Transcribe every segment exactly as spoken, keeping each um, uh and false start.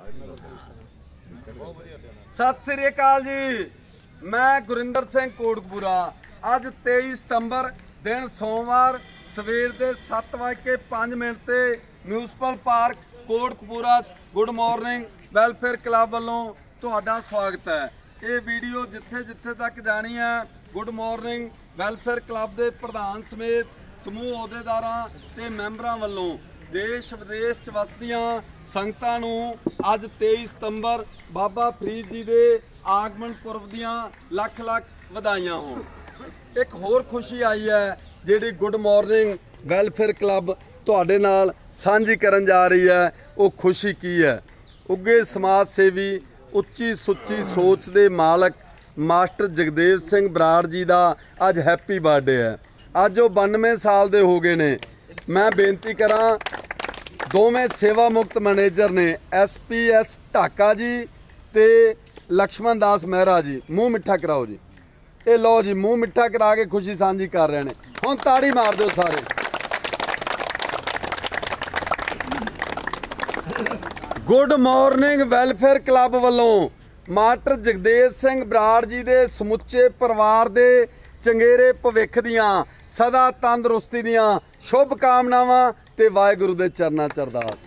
सत श्री अकाल जी, मैं गुरिंदर सिंह कोटकपुरा। अज तेईस सितंबर दिन सोमवार सवेर के सत्त वज के पाँच मिनट से municipal park Kotkapura good morning welfare club वालों तुहाडा स्वागत है। ये वीडियो जिथे जिथे तक जानी है गुड मॉर्निंग वैलफेयर क्लब के प्रधान समेत समूह अहुदेदारां ते मैंबरां वालों देश विदेश च वसदियां संगतां नूं अज तेईस सितंबर बाबा फरीद जी के आगमन पुरब दियां लख लख वधाइयां होण। एक होर खुशी आई है जिहड़ी गुड मॉर्निंग वैलफेयर क्लब तुहाडे नाल सांझी करन जा रही है। वो खुशी की है? उगे समाज सेवी उच्ची सुच्ची सोच के मालक मास्टर जगदेव सिंह बराड़ जी का अज हैप्पी बर्थडे है। अज वो बानवे साल के हो गए ने। मैं बेनती करा दोवें सेवा मुक्त मैनेजर ने S P S Dhaka ji ते लक्ष्मण दास मेहरा जी, मूँह मिठा कराओ जी। ये लो जी, मूँह मिठा करा के खुशी सांझी कर रहे हैं। हुण ताड़ी मार दो सारे। गुड मॉर्निंग वैलफेयर क्लब वालों मास्टर जगदेव सिंह बराड़ जी के समुचे परिवार के चंगेरे भविख दियां सदा तंदुरुस्ती दियां शुभ कामनावां ते वाहिगुरू दे चरनां च अरदास।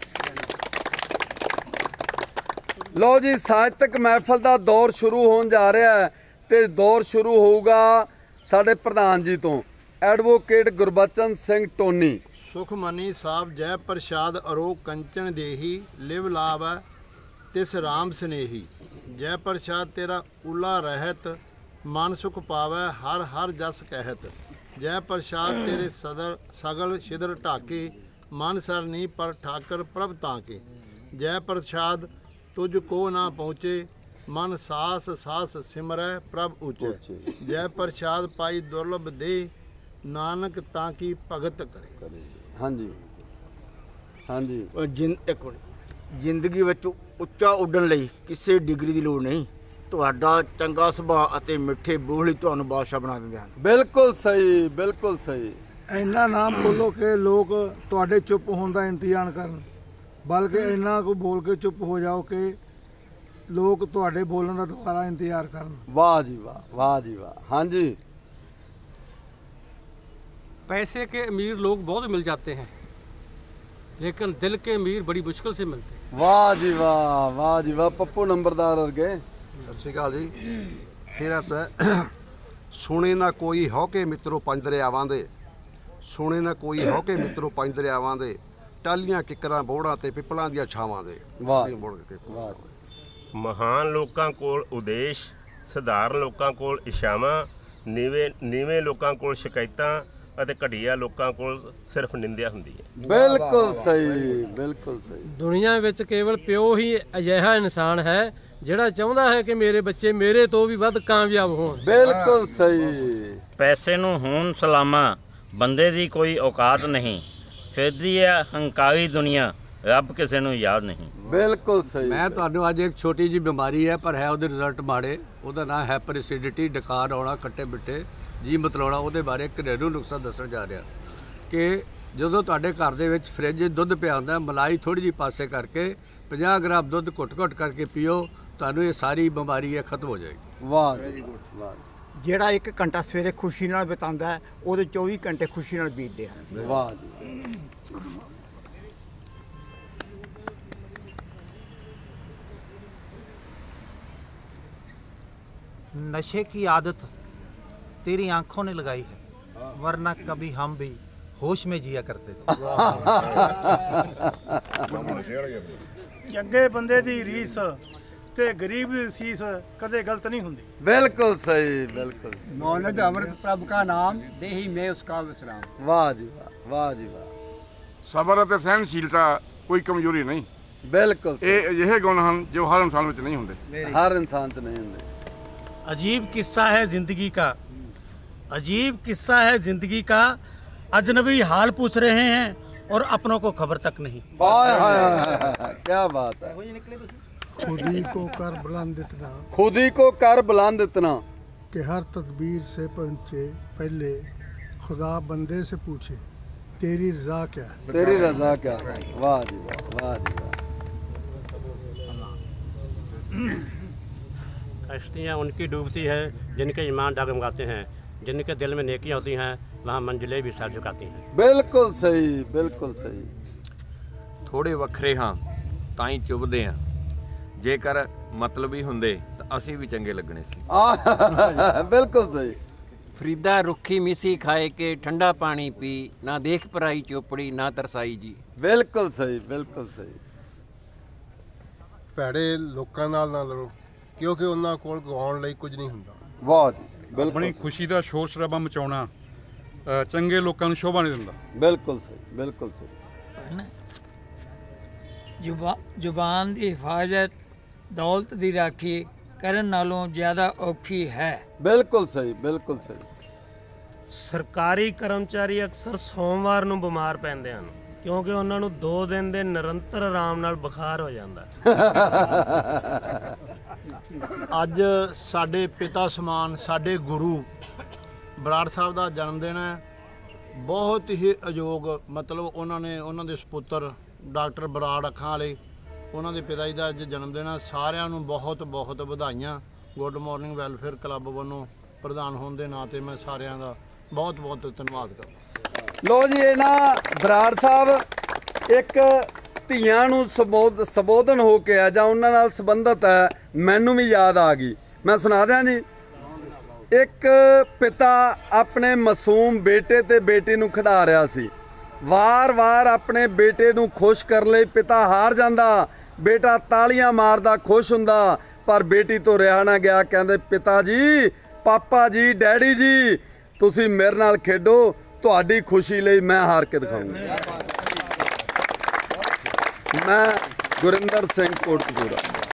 लो जी, साहित्यक महफल का दौर शुरू होने जा रहा है ते दौर शुरू होगा साडे प्रधान जी तो एडवोकेट गुरबचन सिंह टोनी। सुखमनी साहब जय प्रसाद अरोग कंचन देही लिव लाभ तिस राम स्नेही। जय प्रसाद तेरा उला रहत मन सुख पावै हर हर जस कहत। जय प्रसाद तेरे सदर सगल छिदर ढाके मन सर नी पर ठाकर प्रभ ताके। जय प्रसाद तुझ को ना पहुँचे मन सास सास सिमरै प्रभ ऊँचे। जय प्रसाद पाई दुर्लभ दे नानक ताकि भगत करे। हाँ जी, हाँ जी। जिंद एक जिंदगी विच उच्चा उड्डण लई किसी डिग्री की लोड़ नहीं। तुहाडा चंगा सुभाਅ अते मिठे बोल ही तुहानूं बादशाह बना दिंदे हन। बिल्कुल सही, बिल्कुल सही। इन्ना ना बोलो कि लोग तुहाडे चुप होने का इंतजार करन, बल्कि इन्ना को बोल के चुप हो जाओ कि लोग तुहाडे बोलण का दोबारा इंतजार करन। वाह जी वाह, वाह जी वाह। हाँ जी। पैसे के अमीर लोग बहुत मिल जाते हैं लेकिन दिल के अमीर बड़ी मुश्किल से मिलते हैं। वाह जी वाह, वाह जी वाह। पप्पू नंबरदार वर्गे। सत श्री अकाल जी। फिरत सुने ना कोई हो के मित्रों पंज दरियावां दे, सुने ना कोई हो के मित्रों पंज दरियावां दे, टालियां किकरां बोड़ां ते पिपलां दियां छावां दे। वाह। महान लोकां कोल उदेश, सधारण लोकां कोल इच्छावां, नीवे नीवे लोकां कोल शिकायतां ਅਤੇ ਘਟੀਆ ਲੋਕਾਂ ਕੋਲ ਸਿਰਫ ਨਿੰਦਿਆ ਹੁੰਦੀ ਹੈ। ਬਿਲਕੁਲ ਸਹੀ, ਬਿਲਕੁਲ ਸਹੀ। ਦੁਨੀਆ ਵਿੱਚ ਕੇਵਲ ਪਿਓ ਹੀ ਅਜਿਹਾ ਇਨਸਾਨ ਹੈ ਜਿਹੜਾ ਚਾਹੁੰਦਾ ਹੈ ਕਿ ਮੇਰੇ ਬੱਚੇ ਮੇਰੇ ਤੋਂ ਵੀ ਵੱਧ ਕਾਮਯਾਬ ਹੋਣ। ਬਿਲਕੁਲ ਸਹੀ। ਪੈਸੇ ਨੂੰ ਹੋਣ ਸਲਾਮਾ ਬੰਦੇ ਦੀ ਕੋਈ ਔਕਾਤ ਨਹੀਂ, ਫਿਰਦੀ ਹੈ ਹੰਕਾਰੀ ਦੁਨੀਆ ਰੱਬ ਕਿਸੇ ਨੂੰ ਯਾਦ ਨਹੀਂ। ਬਿਲਕੁਲ ਸਹੀ। ਮੈਂ ਤੁਹਾਨੂੰ ਅੱਜ ਇੱਕ ਛੋਟੀ ਜਿਹੀ ਬਿਮਾਰੀ ਹੈ ਪਰ ਹੈ ਉਹਦੇ ਰਿਜ਼ਲਟ ਮਾੜੇ। ਉਹਦਾ ਨਾਂ ਹੈਪਰਸਿਡਿਟੀ, ਡਕਾਰ ਆਉਣਾ, ਖੱਟੇ ਮਿੱਠੇ ਜੀ ਮਤਲਾਉਣਾ। ਉਹਦੇ ਬਾਰੇ ਘਰੇਲੂ ਨੁਕਸਾ ਦੱਸਣ ਜਾ ਰਿਹਾ ਕਿ ਜਦੋਂ ਤੁਹਾਡੇ ਘਰ ਦੇ ਵਿੱਚ ਫਰਿੱਜ ਦੁੱਧ ਪਿਆ ਹੁੰਦਾ, ਮਲਾਈ ਥੋੜ੍ਹੀ ਜਿਹੀ ਪਾਸੇ ਕਰਕੇ ਪੰਜਾਹ ਗ੍ਰਾਮ ਦੁੱਧ ਘੁੱਟ-ਘੁੱਟ ਕਰਕੇ ਪੀਓ, ਤੁਹਾਨੂੰ ਇਹ ਸਾਰੀ ਬਿਮਾਰੀ ਹੈ ਖਤਮ ਹੋ ਜਾਏਗੀ। ਵਾਹ ਵੈਰੀ ਗੁੱਡ। ਵਾਹ। ਜਿਹੜਾ ਇੱਕ ਘੰਟਾ ਸਵੇਰੇ ਖੁਸ਼ੀ ਨਾਲ ਬਿਤਾਉਂਦਾ ਹੈ ਉਹਦੇ ਚੌਵੀ ਘੰਟੇ ਖੁਸ਼ੀ ਨਾਲ ਬੀਤਦੇ ਹਨ। ਵਾਹ ਜੀ। नशे की आदत तेरी आंखों ने लगाई है, वरना कभी हम भी होश में जिया करते थे। ਚੰਗੇ ਬੰਦੇ ਦੀ ਰੀਸ ਤੇ ਗਰੀਬ ਦੀ ਸੀਸ ਕਦੇ ਗਲਤ ਨਹੀਂ ਹੁੰਦੀ। ਬਿਲਕੁਲ ਸਹੀ, ਬਿਲकुल। मौनद अमृत प्रभ का नाम देही में उसका विश्राम। वाह जी वाह, वाह जी वाह। सबर ਅਤੇ ਸਹਿਣਸ਼ੀਲਤਾ ਕੋਈ ਕਮਜ਼ੋਰੀ ਨਹੀਂ। ਬਿਲਕੁਲ। ਇਹ ਅਜਿਹੇ ਗੁਣ ਹਨ ਜੋ ਹਰ ਇਨਸਾਨ ਵਿੱਚ ਨਹੀਂ ਹੁੰਦੇ। ਹਰ ਇਨਸਾਨ 'ਚ ਨਹੀਂ ਹੁੰਦੇ। अजीब किस्सा है ज़िंदगी का, अजीब किस्सा है ज़िंदगी का, अजनबी हाल पूछ रहे हैं और अपनों को खबर तक नहीं। क्या बात है। खुद ही को कर बुलंद इतना, खुद ही को कर बुलंद इतना कि हर तदबीर से पहुँचे पहले खुदा बंदे से पूछे तेरी रजा क्या है। तेरी रजा क्या है। वाह जी वाह, वाह जी वाह। कश्तियाँ उनकी डूबती है जिनके ईमान डगमगाते हैं, जिनके दिल में नेकियां होती हैं, वहाँ मंजिलें भी सर झुकाती हैं। बिल्कुल सही, बिल्कुल सही। थोड़े ਵੱਖਰੇ ਹਾਂ ਤਾਂ ਹੀ ਚੁੱਭਦੇ ਆ, ਜੇਕਰ ਮਤਲਬੀ ਹੁੰਦੇ ਤਾਂ ਅਸੀਂ ਵੀ ਚੰਗੇ ਲੱਗਣੇ ਸੀ। ਬਿਲਕੁਲ ਸਹੀ। ਫਰੀਦਾ ਰੁੱਖੀ ਮਿਸੀ ਖਾਏ ਕੇ ਠੰਡਾ ਪਾਣੀ ਪੀ, ਨਾ ਦੇਖ ਪਰਾਈ ਚੋਪੜੀ ਨਾ ਤਰਸਾਈ ਜੀ। ਬਿਲਕੁਲ ਸਹੀ, ਬਿਲਕੁਲ ਸਹੀ। ਭੈੜੇ ਲੋਕਾਂ ਨਾਲ ਨਾ ਲੜੋ, ਕਿਉਂਕਿ ਉਹਨਾਂ ਕੋਲ ਗਵਾਉਣ ਲਈ ਕੁਝ ਨਹੀਂ ਹੁੰਦਾ। ਵਾਹ ਜੀ, ਬਿਲਕੁਲ। ਆਪਣੀ ਖੁਸ਼ੀ ਦਾ ਸ਼ੋਰ ਸ਼ਰਾਬਾ ਮਚਾਉਣਾ ਅ, ਚੰਗੇ ਲੋਕਾਂ ਨੂੰ ਸ਼ੋਭਾ ਨਹੀਂ ਦਿੰਦਾ। ਬਿਲਕੁਲ ਸਹੀ, ਬਿਲਕੁਲ ਸਹੀ। ਜ਼ੁਬਾ ਜ਼ੁਬਾਨ ਦੀ ਹਿਫਾਜ਼ਤ ਦੌਲਤ ਦੀ ਰਾਖੀ ਕਰਨ ਨਾਲੋਂ ਜ਼ਿਆਦਾ ਔਖੀ ਹੈ। ਬਿਲਕੁਲ ਸਹੀ, ਬਿਲਕੁਲ ਸਹੀ। ਸਰਕਾਰੀ ਕਰਮਚਾਰੀ ਅਕਸਰ ਸੋਮਵਾਰ ਨੂੰ ਬਿਮਾਰ ਪੈਂਦੇ ਹਨ ਕਿਉਂਕਿ ਉਹਨਾਂ ਨੂੰ ਦੋ ਦਿਨ ਦੇ ਨਿਰੰਤਰ ਆਰਾਮ ਨਾਲ ਬੁਖਾਰ ਹੋ ਜਾਂਦਾ। ਅੱਜ ਸਾਡੇ ਪਿਤਾ ਸਮਾਨ ਸਾਡੇ ਗੁਰੂ ਬਰਾੜ ਸਾਹਿਬ ਦਾ ਜਨਮ ਦਿਨ ਹੈ। ਬਹੁਤ ਹੀ ਅਯੋਗ, ਮਤਲਬ ਉਹਨਾਂ ਨੇ ਉਹਨਾਂ ਦੇ ਸੁਪੁੱਤਰ ਡਾਕਟਰ ਬਰਾੜ ਅੱਖਾਂ ਵਾਲੇ, ਉਹਨਾਂ ਦੇ ਪਿਤਾ ਜੀ ਦਾ ਅੱਜ ਜਨਮ ਦਿਨ ਹੈ। ਸਾਰਿਆਂ ਨੂੰ ਬਹੁਤ ਬਹੁਤ ਵਧਾਈਆਂ। ਗੁੱਡ ਮਾਰਨਿੰਗ ਵੈਲਫੇਅਰ ਕਲੱਬ ਵੱਲੋਂ ਪ੍ਰਧਾਨ ਹੋਣ ਦੇ ਨਾਂ 'ਤੇ ਮੈਂ ਸਾਰਿਆਂ ਦਾ ਬਹੁਤ ਬਹੁਤ ਧੰਨਵਾਦ ਕਰਦਾ। ਲੋ ਜੀ, ਇਹ ਨਾ ਬਰਾੜ ਸਾਹਿਬ ਇੱਕ ਧੀਆਂ ਨੂੰ ਸੰਬੋਧ ਸੰਬੋਧਨ ਹੋ ਕੇ ਆ ਜਾਂ ਉਹਨਾਂ ਨਾਲ ਸੰਬੰਧਿਤ ਹੈ, ਮੈਨੂੰ ਵੀ ਯਾਦ ਆ ਗਈ, ਮੈਂ ਸੁਣਾ ਦਿਆਂ ਜੀ। ਇੱਕ ਪਿਤਾ ਆਪਣੇ ਮਾਸੂਮ ਬੇਟੇ ਤੇ ਬੇਟੀ ਨੂੰ ਖਿਡਾ ਰਿਹਾ ਸੀ। ਵਾਰ-ਵਾਰ ਆਪਣੇ ਬੇਟੇ ਨੂੰ ਖੁਸ਼ ਕਰਨ ਲਈ ਪਿਤਾ ਹਾਰ ਜਾਂਦਾ, ਬੇਟਾ ਤਾਲੀਆਂ ਮਾਰਦਾ ਖੁਸ਼ ਹੁੰਦਾ, ਪਰ ਬੇਟੀ ਤੋਂ ਰਿਹਾ ਨਾ ਗਿਆ। ਕਹਿੰਦੇ, ਪਿਤਾ ਜੀ, ਪਾਪਾ ਜੀ, ਡੈਡੀ ਜੀ, ਤੁਸੀਂ ਮੇਰੇ ਨਾਲ ਖੇਡੋ, ਤੁਹਾਡੀ ਖੁਸ਼ੀ ਲਈ ਮੈਂ ਹਾਰ ਕੇ ਦਿਖਾਊਂਗਾ। ਮੈਂ ਗੁਰਿੰਦਰ ਸਿੰਘ ਕੋਟਕਪੂਰਾ।